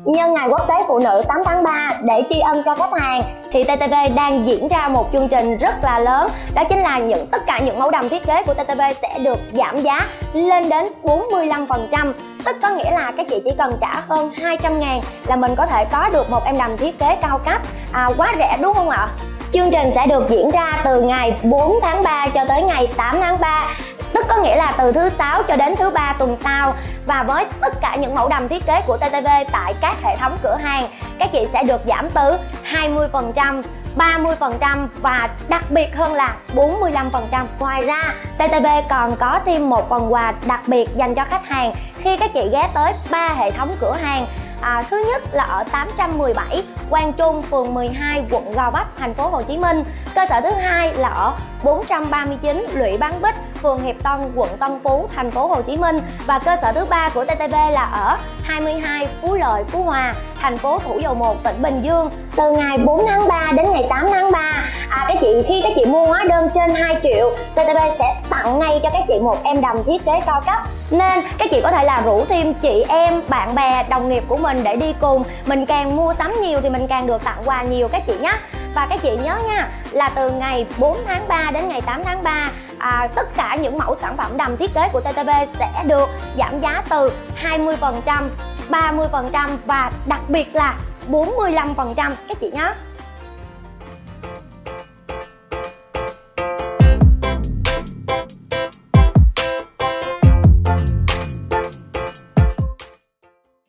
Nhân ngày Quốc tế Phụ nữ 8 tháng 3 để tri ân cho khách hàng thì TTV đang diễn ra một chương trình rất là lớn. Đó chính là tất cả những mẫu đầm thiết kế của TTV sẽ được giảm giá lên đến 45%. Tức có nghĩa là các chị chỉ cần trả hơn 200.000 là mình có thể có được một em đầm thiết kế cao cấp. Quá rẻ đúng không ạ? Chương trình sẽ được diễn ra từ ngày 4 tháng 3 cho tới ngày 8 tháng 3. Tức có nghĩa là từ thứ Sáu cho đến thứ Ba tuần sau. Và với tất cả những mẫu đầm thiết kế của TTV tại các hệ thống cửa hàng, các chị sẽ được giảm từ 20%, 30% và đặc biệt hơn là 45%. Ngoài ra, TTV còn có thêm một phần quà đặc biệt dành cho khách hàng khi các chị ghé tới 3 hệ thống cửa hàng. Thứ nhất là ở 817 Quang Trung, phường 12, quận Gò Vấp, thành phố Hồ Chí Minh. Cơ sở thứ hai là ở 439 Lũy Bán Bích, phường Hiệp Tân, quận Tân Phú, thành phố Hồ Chí Minh. Và cơ sở thứ ba của TTV là ở 22 Phú Lợi, Phú Hòa, thành phố Thủ Dầu Một, tỉnh Bình Dương. Từ ngày 4 tháng 3 đến ngày 8 tháng 3, khi các chị mua hóa đơn trên 2 triệu, TTV sẽ tặng ngay cho các chị một em đầm thiết kế cao cấp. Nên các chị có thể là rủ thêm chị em, bạn bè, đồng nghiệp của mình để đi cùng. Mình càng mua sắm nhiều thì mình càng được tặng quà nhiều các chị nhé. Và các chị nhớ nha, là từ ngày 4 tháng 3 đến ngày 8 tháng 3, tất cả những mẫu sản phẩm đầm thiết kế của TTV sẽ được giảm giá từ 20%, 30% và đặc biệt là 45% các chị nhé.